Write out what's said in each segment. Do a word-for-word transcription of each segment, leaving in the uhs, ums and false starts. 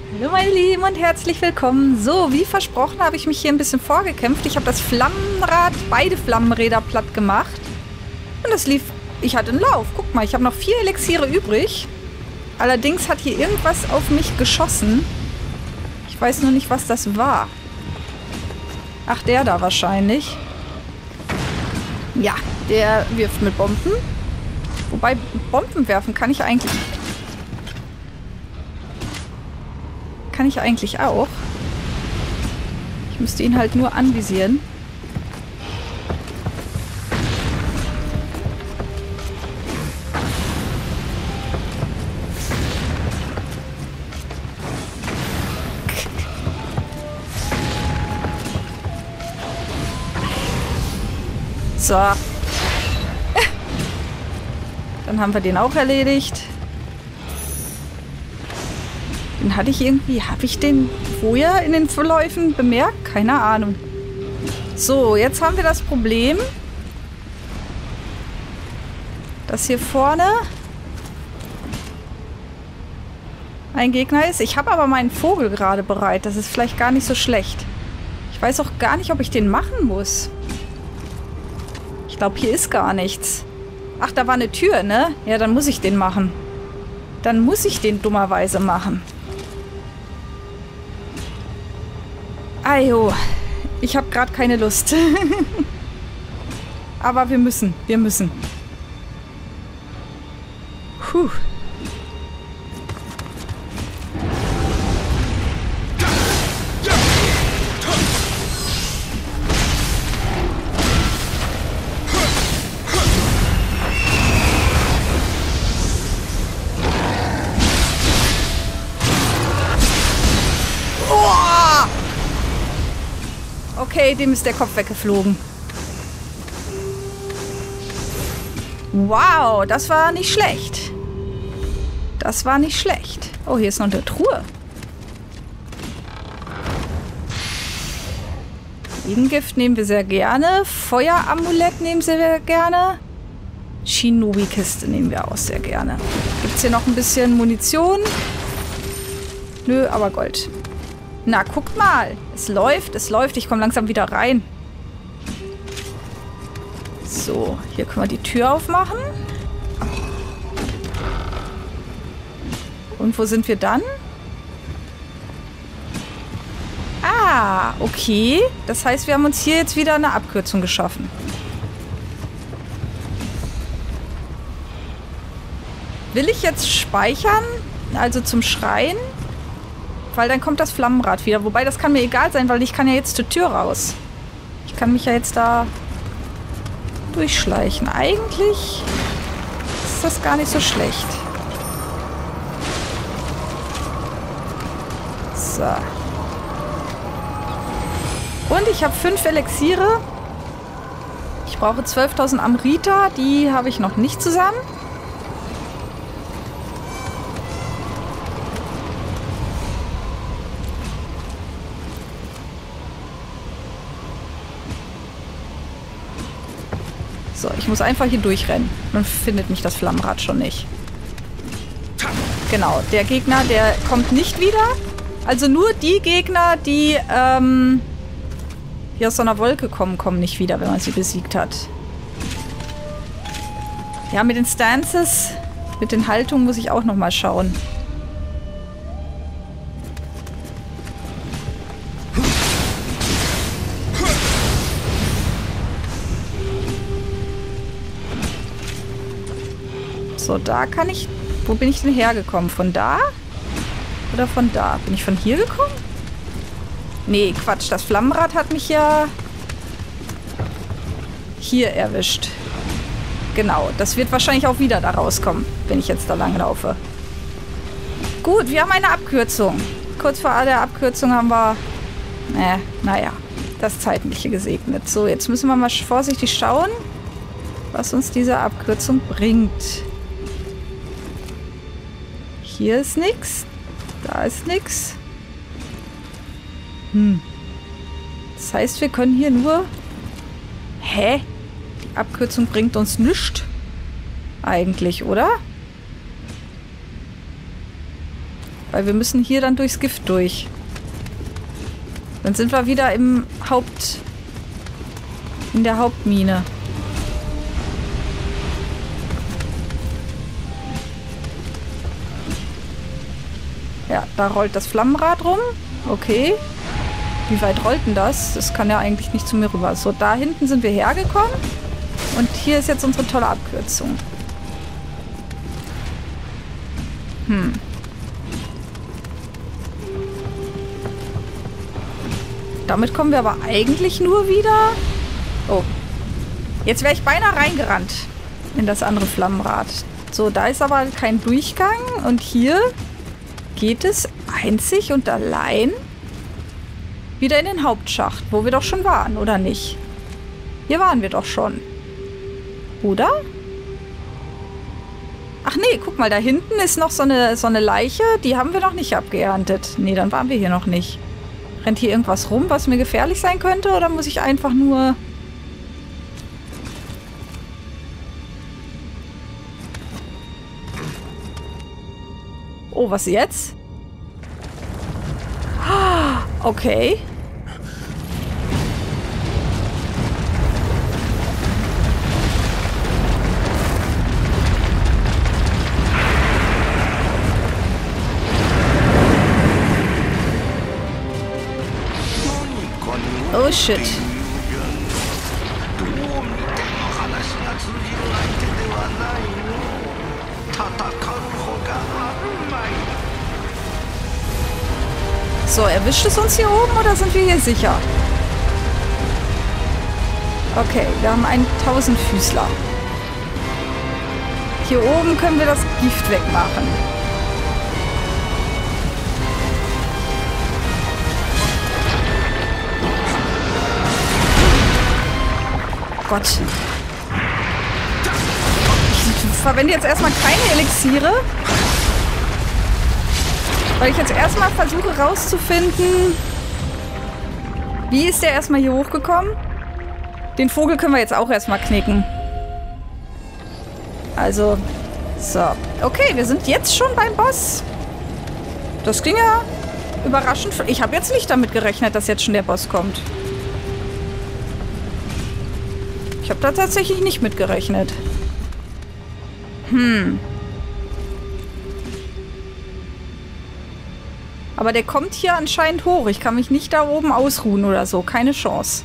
Hallo meine Lieben und herzlich willkommen. So, wie versprochen habe ich mich hier ein bisschen vorgekämpft. Ich habe das Flammenrad, beide Flammenräder platt gemacht. Und das lief, ich hatte einen Lauf. Guck mal, ich habe noch vier Elixiere übrig. Allerdings hat hier irgendwas auf mich geschossen. Ich weiß nur nicht, was das war. Ach, der da wahrscheinlich. Ja, der wirft mit Bomben. Wobei, Bomben werfen kann ich eigentlich... Kann ich eigentlich auch. Ich müsste ihn halt nur anvisieren. So. Dann haben wir den auch erledigt. Den hatte ich irgendwie... Habe ich den vorher in den Verläufen bemerkt? Keine Ahnung. So, jetzt haben wir das Problem, dass hier vorne ein Gegner ist. Ich habe aber meinen Vogel gerade bereit. Das ist vielleicht gar nicht so schlecht. Ich weiß auch gar nicht, ob ich den machen muss. Ich glaube, hier ist gar nichts. Ach, da war eine Tür, ne? Ja, dann muss ich den machen. Dann muss ich den dummerweise machen. Ajo, ich habe gerade keine Lust. Aber wir müssen, wir müssen. Puh. Okay, dem ist der Kopf weggeflogen. Wow, das war nicht schlecht. Das war nicht schlecht. Oh, hier ist noch eine Truhe. Gegengift nehmen wir sehr gerne. Feueramulett nehmen wir sehr gerne. Shinobi-Kiste nehmen wir auch sehr gerne. Gibt es hier noch ein bisschen Munition? Nö, aber Gold. Na, guck mal. Es läuft, es läuft. Ich komme langsam wieder rein. So, hier können wir die Tür aufmachen. Und wo sind wir dann? Ah, okay. Das heißt, wir haben uns hier jetzt wieder eine Abkürzung geschaffen. Will ich jetzt speichern? Also zum Schreien? Weil dann kommt das Flammenrad wieder. Wobei, das kann mir egal sein, weil ich kann ja jetzt zur Tür raus. Ich kann mich ja jetzt da durchschleichen. Eigentlich ist das gar nicht so schlecht. So. Und ich habe fünf Elixiere. Ich brauche zwölftausend Amrita. Die habe ich noch nicht zusammen. So, ich muss einfach hier durchrennen. Dann findet mich das Flammenrad schon nicht. Genau, der Gegner, der kommt nicht wieder. Also nur die Gegner, die ähm, hier aus so einer Wolke kommen, kommen nicht wieder, wenn man sie besiegt hat. Ja, mit den Stances, mit den Haltungen muss ich auch nochmal schauen. So, da kann ich... Wo bin ich denn hergekommen? Von da? Oder von da? Bin ich von hier gekommen? Nee, Quatsch. Das Flammenrad hat mich ja hier erwischt. Genau. Das wird wahrscheinlich auch wieder da rauskommen, wenn ich jetzt da lang laufe. Gut, wir haben eine Abkürzung. Kurz vor der Abkürzung haben wir... Äh, naja, das Zeitliche gesegnet. So, jetzt müssen wir mal vorsichtig schauen, was uns diese Abkürzung bringt. Hier ist nichts. Da ist nichts. Hm. Das heißt, wir können hier nur... Hä? Die Abkürzung bringt uns nichts. Eigentlich, oder? Weil wir müssen hier dann durchs Gift durch. Dann sind wir wieder im Haupt... in der Hauptmine. Ja, da rollt das Flammenrad rum. Okay. Wie weit rollt denn das? Das kann ja eigentlich nicht zu mir rüber. So, da hinten sind wir hergekommen. Und hier ist jetzt unsere tolle Abkürzung. Hm. Damit kommen wir aber eigentlich nur wieder... Oh. Jetzt wäre ich beinahe reingerannt in das andere Flammenrad. So, da ist aber kein Durchgang. Und hier geht es einzig und allein wieder in den Hauptschacht, wo wir doch schon waren, oder nicht? Hier waren wir doch schon. Oder? Ach nee, guck mal, da hinten ist noch so eine, so eine Leiche. Die haben wir noch nicht abgeerntet. Nee, dann waren wir hier noch nicht. Rennt hier irgendwas rum, was mir gefährlich sein könnte? Oder muss ich einfach nur... Oh, was jetzt? Okay. Oh shit. So, erwischt es uns hier oben oder sind wir hier sicher? Okay, wir haben einen Tausendfüßler. Hier oben können wir das Gift wegmachen. Gott. Ich verwende jetzt erstmal keine Elixiere. Weil ich jetzt erstmal versuche rauszufinden, wie ist der erstmal hier hochgekommen? Den Vogel können wir jetzt auch erstmal knicken. Also, so. Okay, wir sind jetzt schon beim Boss. Das ging ja überraschend. Ich habe jetzt nicht damit gerechnet, dass jetzt schon der Boss kommt. Ich habe da tatsächlich nicht mit gerechnet. Hm. Aber der kommt hier anscheinend hoch. Ich kann mich nicht da oben ausruhen oder so. Keine Chance.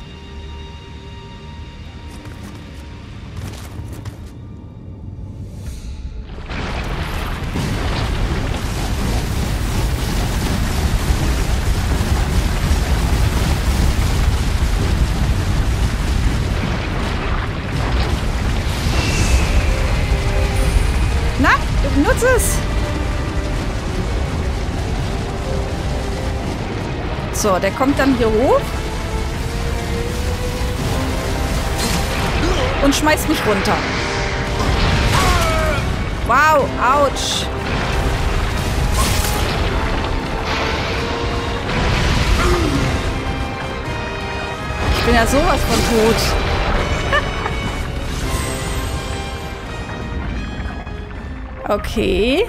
Na, nutze es! So, der kommt dann hier hoch und schmeißt mich runter. Wow, ouch. Ich bin ja sowas von tot. Okay.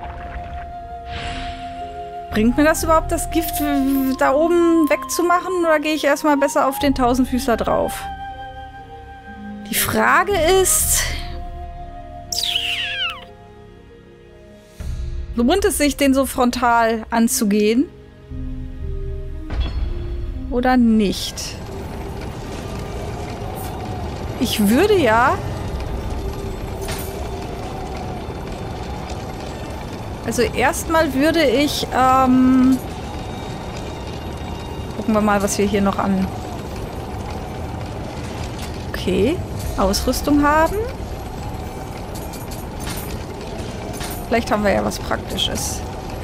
Bringt mir das überhaupt, das Gift da oben wegzumachen? Oder gehe ich erstmal besser auf den Tausendfüßler drauf? Die Frage ist... Lohnt es sich, den so frontal anzugehen? Oder nicht? Ich würde ja... Also erstmal würde ich, ähm, gucken wir mal, was wir hier noch an, okay, Ausrüstung haben. Vielleicht haben wir ja was Praktisches.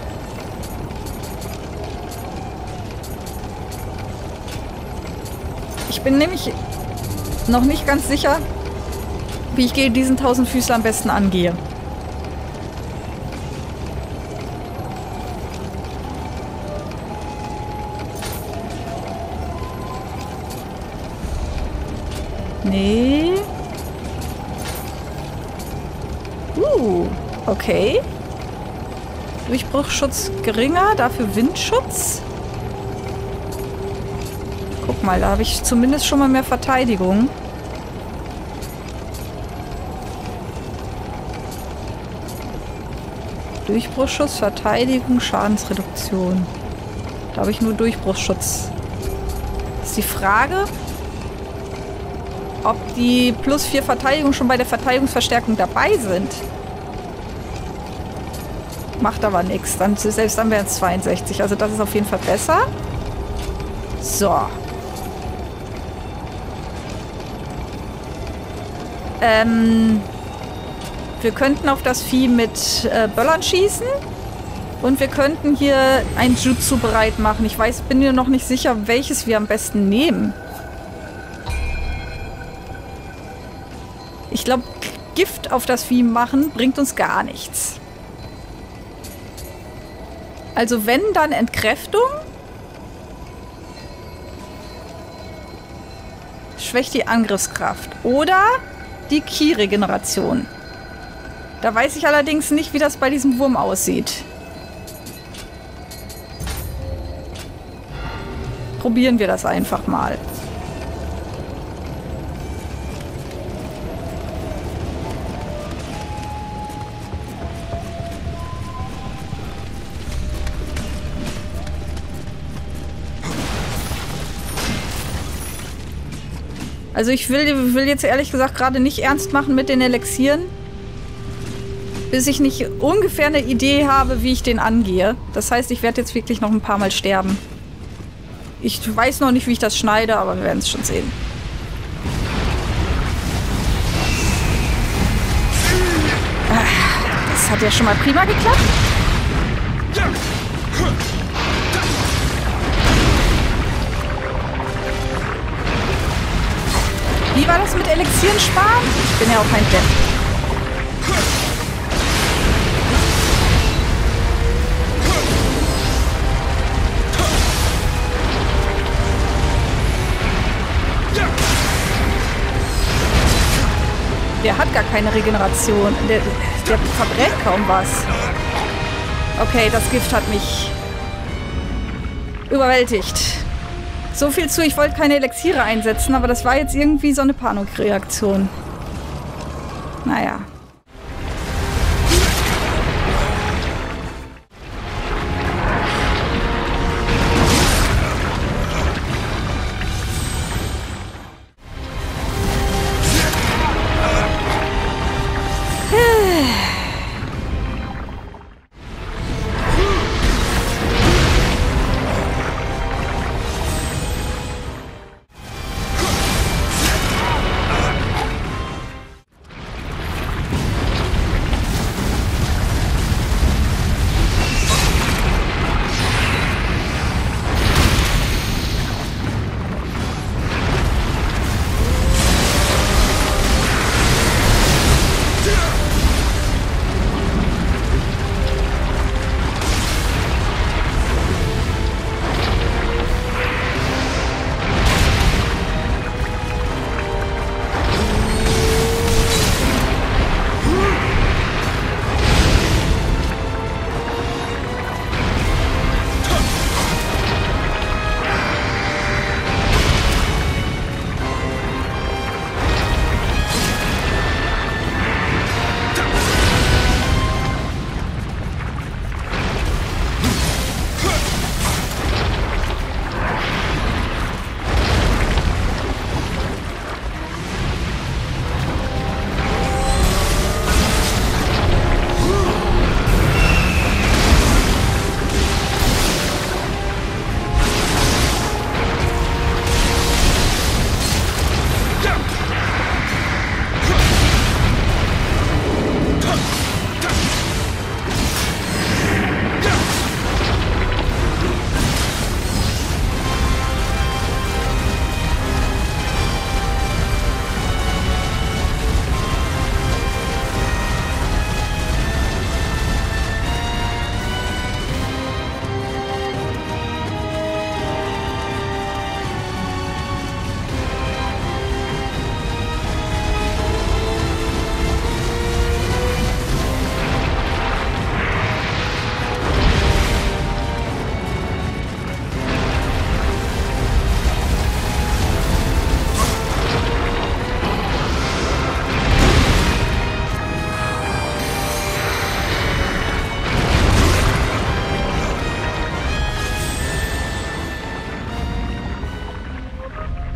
Ich bin nämlich noch nicht ganz sicher, wie ich diesen Tausendfüßler am besten angehe. Nee. Uh, okay. Durchbruchsschutz geringer, dafür Windschutz. Guck mal, da habe ich zumindest schon mal mehr Verteidigung. Durchbruchsschutz, Verteidigung, Schadensreduktion. Da habe ich nur Durchbruchsschutz. Das ist die Frage, ob die plus vier Verteidigung schon bei der Verteidigungsverstärkung dabei sind. Macht aber nichts. Dann, selbst dann wären es zweiundsechzig. Also das ist auf jeden Fall besser. So. Ähm, wir könnten auf das Vieh mit äh, Böllern schießen. Und wir könnten hier ein Jutsu bereit machen. Ich weiß, bin mir noch nicht sicher, welches wir am besten nehmen. Ich glaube, Gift auf das Vieh machen bringt uns gar nichts. Also wenn, dann Entkräftung. Schwächt die Angriffskraft. Oder die Ki-Regeneration. Da weiß ich allerdings nicht, wie das bei diesem Wurm aussieht. Probieren wir das einfach mal. Also ich will, will jetzt ehrlich gesagt gerade nicht ernst machen mit den Elixieren, bis ich nicht ungefähr eine Idee habe, wie ich den angehe. Das heißt, ich werde jetzt wirklich noch ein paar Mal sterben. Ich weiß noch nicht, wie ich das schneide, aber wir werden es schon sehen. Das hat ja schon mal prima geklappt. Wie war das mit Elixieren sparen? Ich bin ja auch kein Depp. Der hat gar keine Regeneration. Der, der verbrennt kaum was. Okay, das Gift hat mich überwältigt. So viel zu, ich wollte keine Elixiere einsetzen, aber das war jetzt irgendwie so eine Panikreaktion. Naja.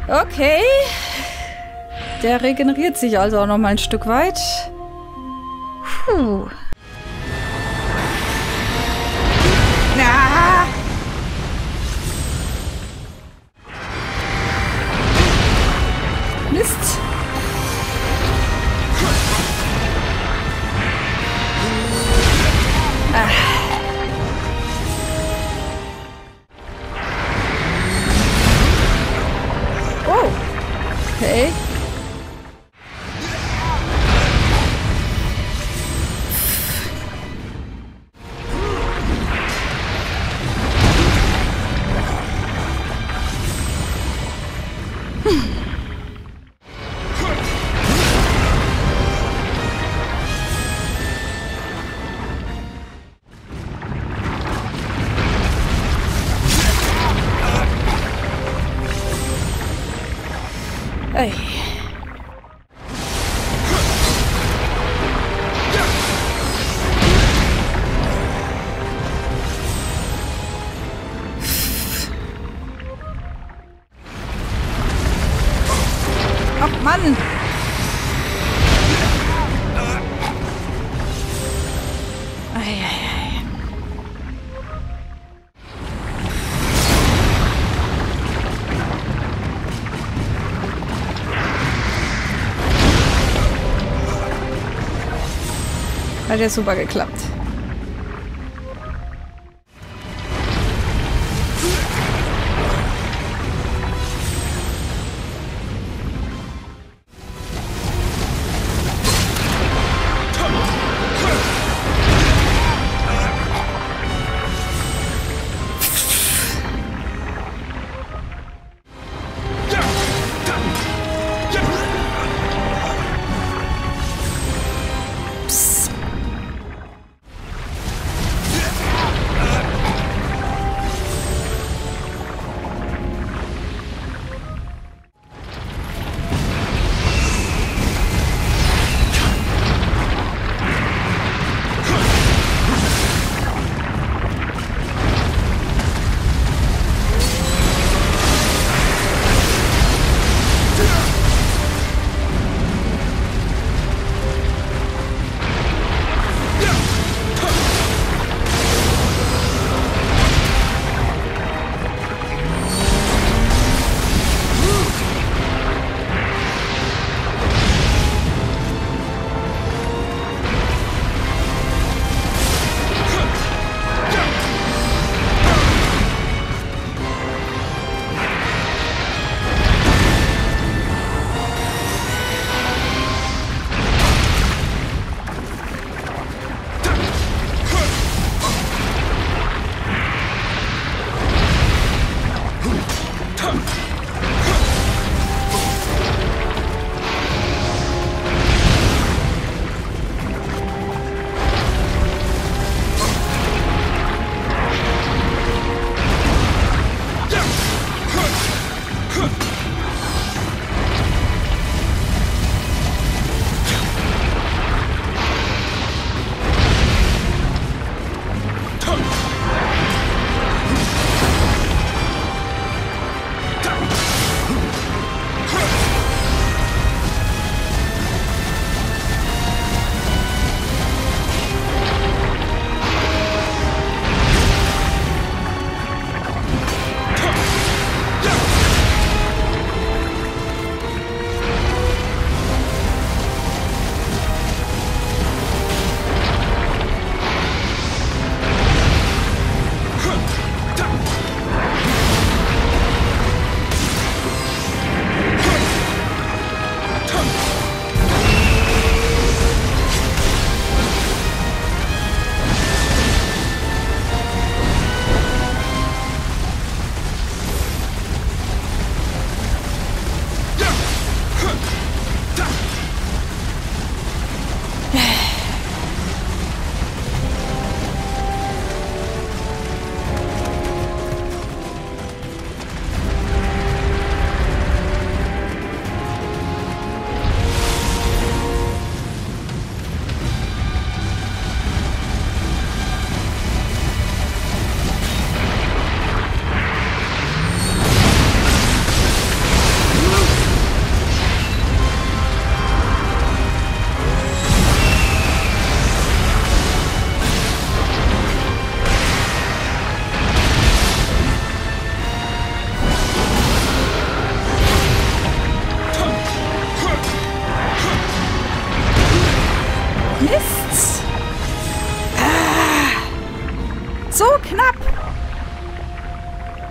Okay. Der regeneriert sich also auch noch mal ein Stück weit. Puh. Na. Mist. Ah. Oh. Okay. Ey. Ach Mann! Ei, ei, ei. Hat ja super geklappt.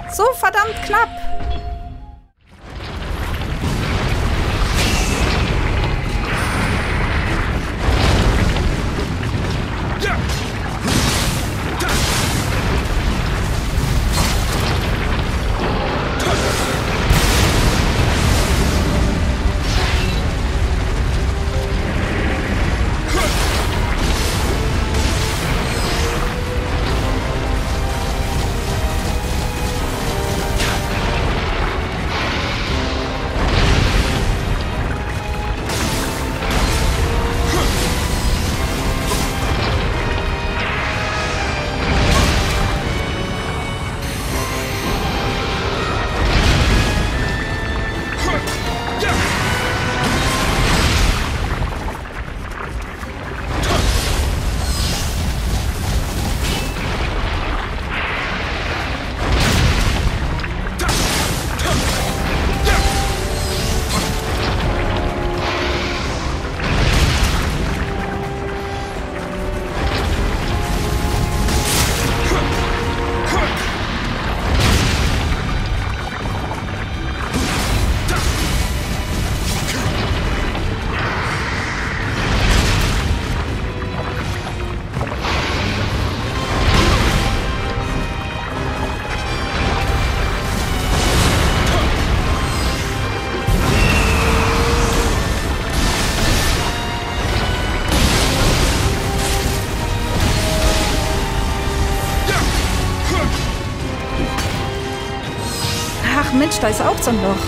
So verdammt knapp. Ach Mensch, da ist auch so ein Loch.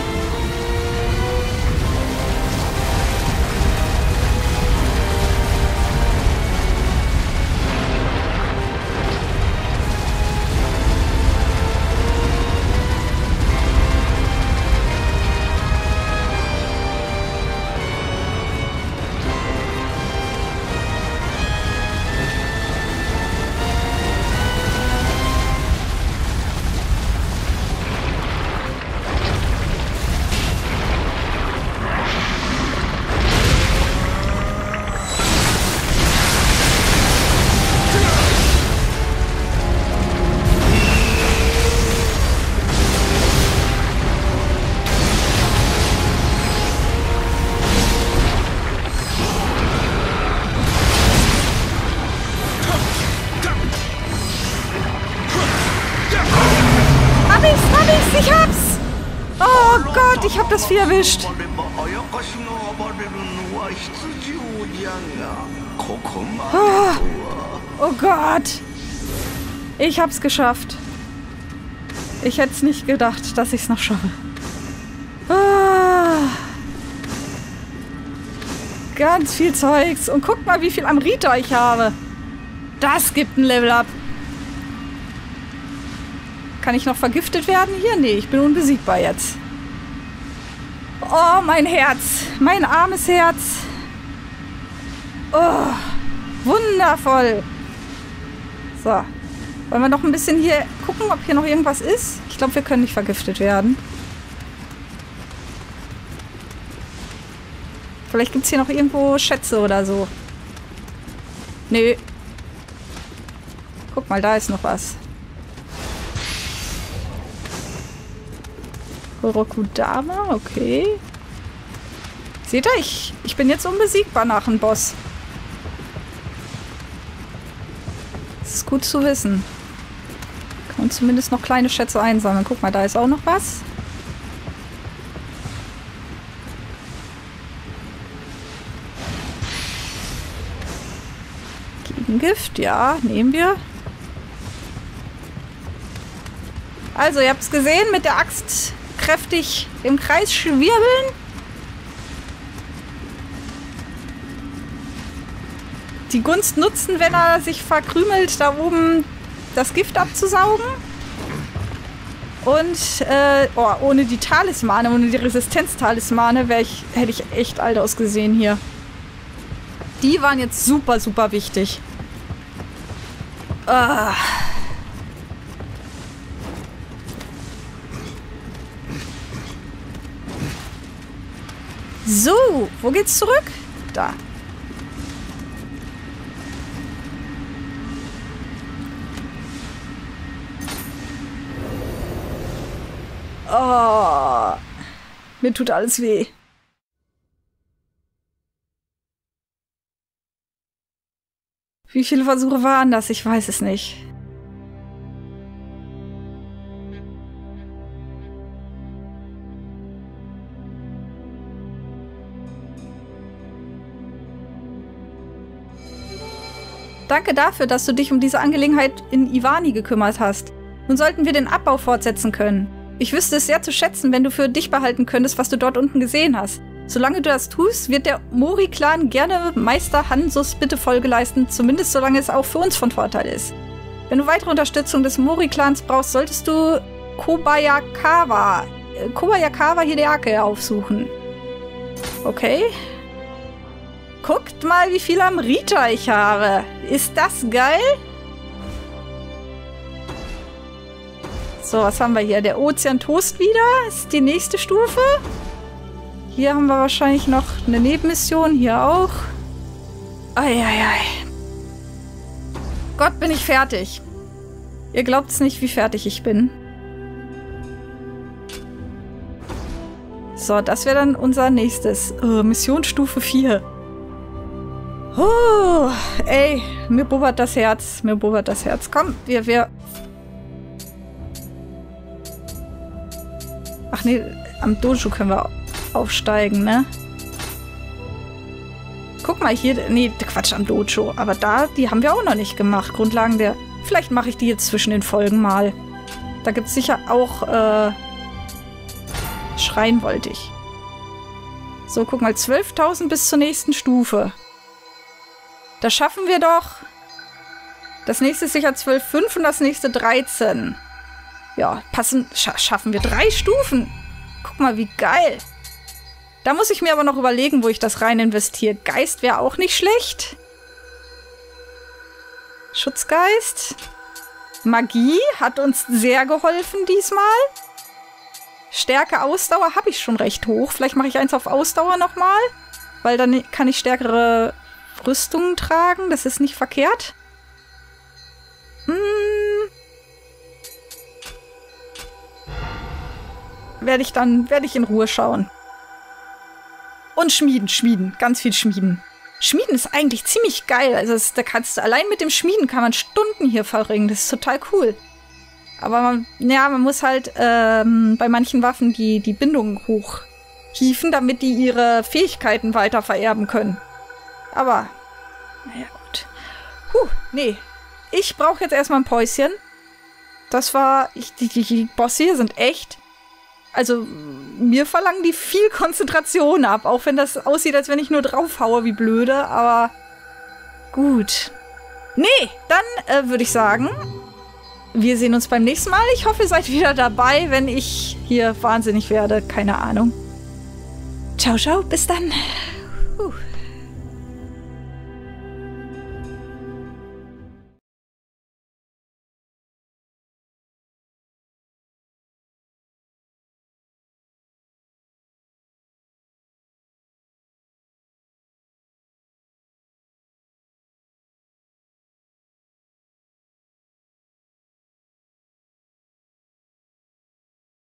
Ich hab's! Oh Gott, ich hab das Vieh erwischt. Oh, oh Gott. Ich hab's geschafft. Ich hätte es nicht gedacht, dass ich es noch schaffe. Ah. Ganz viel Zeugs. Und guck mal, wie viel Amrita ich habe. Das gibt ein Level-Up. Kann ich noch vergiftet werden hier? Nee, ich bin unbesiegbar jetzt. Oh, mein Herz. Mein armes Herz. Oh, wundervoll. So. Wollen wir noch ein bisschen hier gucken, ob hier noch irgendwas ist? Ich glaube, wir können nicht vergiftet werden. Vielleicht gibt es hier noch irgendwo Schätze oder so. Nö. Guck mal, da ist noch was. Horokudama, okay. Seht ihr, ich, ich bin jetzt unbesiegbar nach dem Boss. Das ist gut zu wissen. Kann man zumindest noch kleine Schätze einsammeln. Guck mal, da ist auch noch was. Gegengift, ja, nehmen wir. Also, ihr habt es gesehen, mit der Axt kräftig im Kreis schwirbeln. Die Gunst nutzen, wenn er sich verkrümelt, da oben das Gift abzusaugen. Und äh, oh, ohne die Talismane, ohne die Resistenz-Talismane wäre ich, hätte ich echt alt ausgesehen hier. Die waren jetzt super, super wichtig. Ah. So, wo geht's zurück? Da. Oh. Mir tut alles weh. Wie viele Versuche waren das? Ich weiß es nicht. Danke dafür, dass du dich um diese Angelegenheit in Ivani gekümmert hast. Nun sollten wir den Abbau fortsetzen können. Ich wüsste es sehr zu schätzen, wenn du für dich behalten könntest, was du dort unten gesehen hast. Solange du das tust, wird der Mori-Clan gerne Meister Hansus Bitte Folge leisten, zumindest solange es auch für uns von Vorteil ist. Wenn du weitere Unterstützung des Mori-Clans brauchst, solltest du Kobayakawa, äh, Kobayakawa Hideake aufsuchen. Okay. Guckt mal, wie viel Amrita ich habe. Ist das geil? So, was haben wir hier? Der Ozean Toast wieder. Ist die nächste Stufe. Hier haben wir wahrscheinlich noch eine Nebenmission. Hier auch. Eieiei. Gott, bin ich fertig. Ihr glaubt es nicht, wie fertig ich bin. So, das wäre dann unser nächstes. Oh, Missionsstufe vier. Oh, ey, mir bubbert das Herz. Mir bubbert das Herz. Komm, wir, wir... Ach nee, am Dojo können wir aufsteigen, ne? Guck mal, hier... Nee, Quatsch, am Dojo. Aber da, die haben wir auch noch nicht gemacht. Grundlagen der... Vielleicht mache ich die jetzt zwischen den Folgen mal. Da gibt es sicher auch, äh... Schreien wollte ich. So, guck mal, zwölftausend bis zur nächsten Stufe. Das schaffen wir doch. Das nächste ist sicher zwölf Komma fünf und das nächste dreizehn. Ja, passen, scha schaffen wir drei Stufen. Guck mal, wie geil. Da muss ich mir aber noch überlegen, wo ich das rein investiere. Geist wäre auch nicht schlecht. Schutzgeist. Magie hat uns sehr geholfen diesmal. Stärke, Ausdauer habe ich schon recht hoch. Vielleicht mache ich eins auf Ausdauer nochmal. Weil dann kann ich stärkere Rüstungen tragen. Das ist nicht verkehrt. Hm. Werde ich dann, werde ich in Ruhe schauen. Und Schmieden, Schmieden. Ganz viel Schmieden. Schmieden ist eigentlich ziemlich geil. Also das, da kannst du, allein mit dem Schmieden kann man Stunden hier verbringen. Das ist total cool. Aber man, ja, man muss halt ähm, bei manchen Waffen die, die Bindungen hochhieven, damit die ihre Fähigkeiten weiter vererben können. Aber, naja, gut. Puh, nee. Ich brauche jetzt erstmal ein Päuschen. Das war, ich, die, die, die Bosse hier sind echt, also mir verlangen die viel Konzentration ab, auch wenn das aussieht, als wenn ich nur draufhaue wie blöde, aber gut. Nee, dann äh, würde ich sagen, wir sehen uns beim nächsten Mal. Ich hoffe, ihr seid wieder dabei, wenn ich hier wahnsinnig werde. Keine Ahnung. Ciao, ciao, bis dann.